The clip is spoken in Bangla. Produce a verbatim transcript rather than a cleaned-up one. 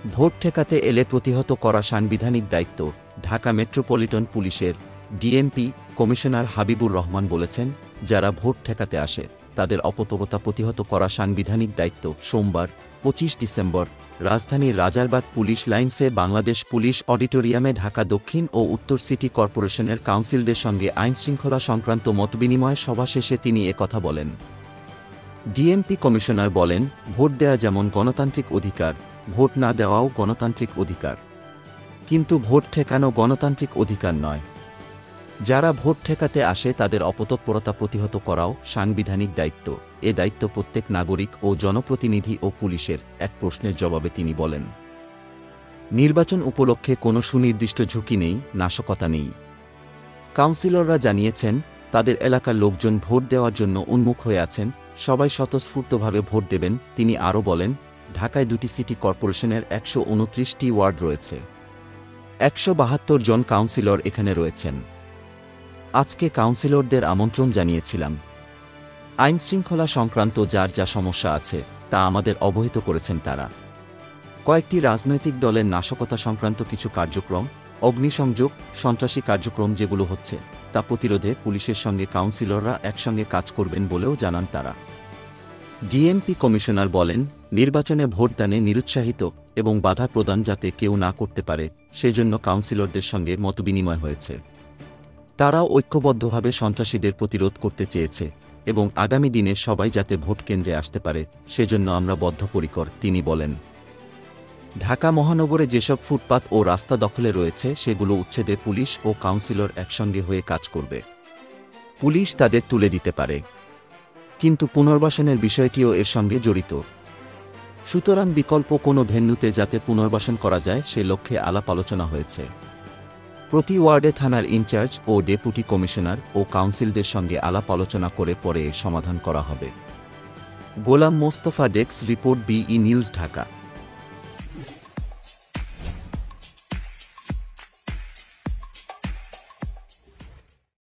ভোট ঠেকাতে এলে প্রতিহত করা সাংবিধানিক দায়িত্ব। ঢাকা মেট্রোপলিটন পুলিশের ডিএমপি কমিশনার হাবিবুর রহমান বলেছেন, যারা ভোট ঠেকাতে আসে তাদের অপতবতা প্রতিহত করা সাংবিধানিক দায়িত্ব। সোমবার পঁচিশ ডিসেম্বর রাজধানীর রাজারবাগ পুলিশ লাইন্সে বাংলাদেশ পুলিশ অডিটোরিয়ামে ঢাকা দক্ষিণ ও উত্তর সিটি কর্পোরেশনের কাউন্সিলদের সঙ্গে আইনশৃঙ্খলা সংক্রান্ত মতবিনিময় সভা শেষে তিনি একথা বলেন। ডিএমপি কমিশনার বলেন, ভোট দেয়া যেমন গণতান্ত্রিক অধিকার, ভোট না দেওয়াও গণতান্ত্রিক অধিকার, কিন্তু ভোট ঠেকানো গণতান্ত্রিক অধিকার নয়। যারা ভোট ঠেকাতে আসে তাদের অপতৎপরতা প্রতিহত করাও সাংবিধানিক দায়িত্ব। এ দায়িত্ব প্রত্যেক নাগরিক ও জনপ্রতিনিধি ও পুলিশের। এক প্রশ্নের জবাবে তিনি বলেন, নির্বাচন উপলক্ষে কোনো সুনির্দিষ্ট ঝুঁকি নেই, নাশকতা নেই। কাউন্সিলররা জানিয়েছেন, তাদের এলাকার লোকজন ভোট দেওয়ার জন্য উন্মুখ হয়ে আছেন, সবাই স্বতঃস্ফূর্তভাবে ভোট দেবেন। তিনি আরও বলেন, ঢাকায় দুটি সিটি কর্পোরেশনের একশো উনত্রিশটি ওয়ার্ড রয়েছে, একশো বাহাত্তর জন কাউন্সিলর এখানে রয়েছেন। আজকে কাউন্সিলরদের আমন্ত্রণ জানিয়েছিলাম। আইনশৃঙ্খলা সংক্রান্ত যার যা সমস্যা আছে তা আমাদের অবহিত করেছেন তারা। কয়েকটি রাজনৈতিক দলের নাশকতা সংক্রান্ত কিছু কার্যক্রম, অগ্নিসংযোগ, সন্ত্রাসী কার্যক্রম যেগুলো হচ্ছে তা প্রতিরোধে পুলিশের সঙ্গে কাউন্সিলররা একসঙ্গে কাজ করবেন বলেও জানান তারা। ডিএমপি কমিশনার বলেন, নির্বাচনে ভোটদানে নিরুৎসাহিত এবং বাধা প্রদান যাতে কেউ না করতে পারে সেজন্য কাউন্সিলরদের সঙ্গে মতবিনিময় হয়েছে। তারাও ঐক্যবদ্ধভাবে সন্ত্রাসীদের প্রতিরোধ করতে চেয়েছে এবং আগামী দিনে সবাই যাতে ভোট কেন্দ্রে আসতে পারে সেজন্য আমরা বদ্ধপরিকর, তিনি বলেন। ঢাকা মহানগরে যেসব ফুটপাত ও রাস্তা দখলে রয়েছে সেগুলো উচ্ছেদে পুলিশ ও কাউন্সিলর একসঙ্গে হয়ে কাজ করবে। পুলিশ তাদের তুলে দিতে পারে, কিন্তু পুনর্বাসনের বিষয়টিও এর সঙ্গে জড়িত। সুতরাং বিকল্প কোনো ভেন্যুতে যাতে পুনর্বাসন করা যায় সে লক্ষ্যে আলাপ আলোচনা হয়েছে। প্রতি ওয়ার্ডে থানার ইনচার্জ ও ডেপুটি কমিশনার ও কাউন্সিলদের সঙ্গে আলাপ আলোচনা করে পরে এর সমাধান করা হবে। Golam Mostafa, desk report, BE news, Dhaka.